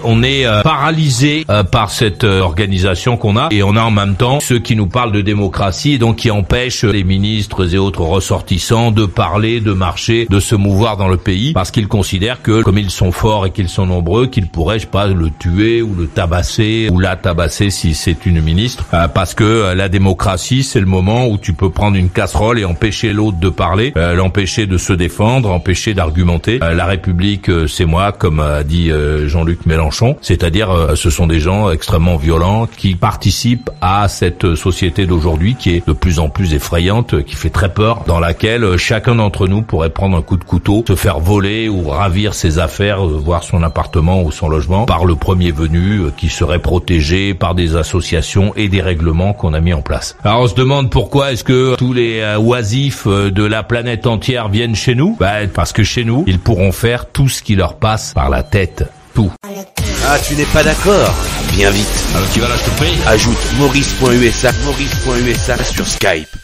On est paralysé par cette organisation qu'on a, et on a en même temps ceux qui nous parlent de démocratie, donc qui empêchent les ministres et autres ressortissants de parler, de marcher, de se mouvoir dans le pays, parce qu'ils considèrent que, comme ils sont forts et qu'ils sont nombreux, qu'ils pourraient, je sais pas, le tuer ou le tabasser ou la tabasser si c'est une ministre, parce que la démocratie, c'est le moment où tu peux prendre une casserole et empêcher l'autre de parler, l'empêcher de se défendre, empêcher d'argumenter. La République, c'est moi, comme a dit Jean-Luc Mélenchon, c'est-à-dire ce sont des gens extrêmement violents qui participent à cette société d'aujourd'hui qui est de plus en plus effrayante, qui fait très peur, dans laquelle chacun d'entre nous pourrait prendre un coup de couteau, se faire voler ou ravir ses affaires, voire son appartement ou son logement, par le premier venu qui serait protégé par des associations et des règlements qu'on a mis en place. Alors on se demande pourquoi est-ce que tous les oisifs de la planète entière viennent chez nous ? Parce que chez nous, ils pourront faire tout ce qui leur passe par la tête. Tout. Ah, tu n'es pas d'accord? Viens vite. Alors tu vas là, je te prie. Ajoute Maurice.usa sur Skype.